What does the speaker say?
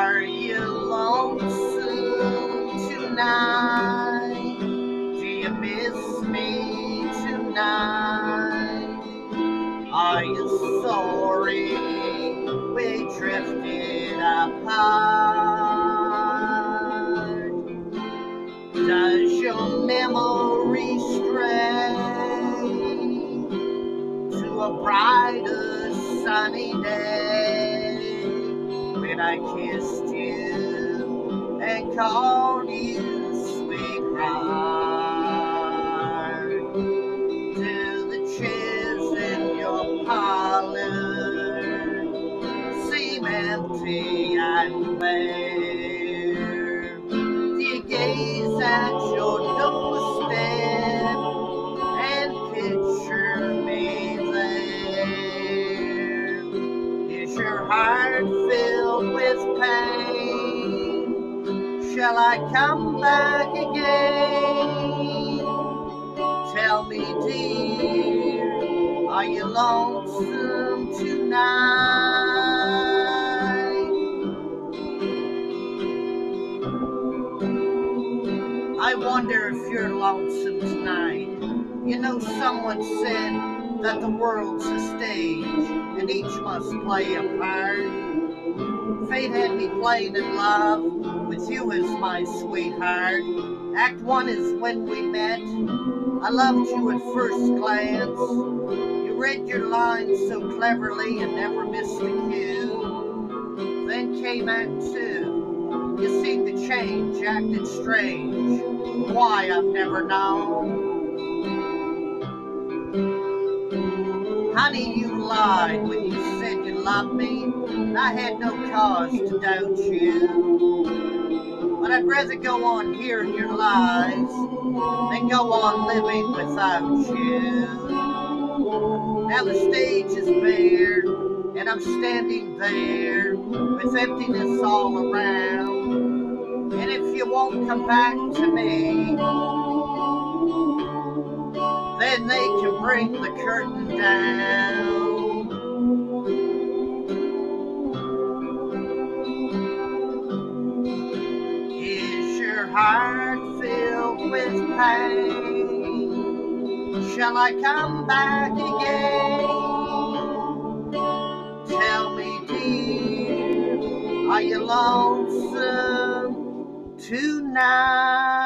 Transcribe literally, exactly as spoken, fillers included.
Are you lonesome tonight? Do you miss me tonight? Are you sorry we drifted apart? Does your memory stray to a brighter sunny day when I kissed you and called you sweetheart? Do the chairs in your parlor seem empty and bare? Do you gaze at your doorstep and picture me there? Is your heart filled with pain? Shall I come back again? Tell me, dear, are you lonesome tonight? I wonder if you're lonesome tonight. You know, someone said that the world's a stage and each must play a part. Fate had me playing in love with you as my sweetheart. Act one is when we met. I loved you at first glance. You read your lines so cleverly and never missed a cue. Then came Act two. You seemed to change, acted strange. Why, I've never known. Honey, you lied when you said you loved me. I had no cause to doubt you. But I'd rather go on hearing your lies than go on living without you. Now the stage is bare, and I'm standing there with emptiness all around. And if you won't come back to me, then they can bring the curtain down. Is your heart filled with pain? Shall I come back again? Tell me, dear, are you lonesome tonight?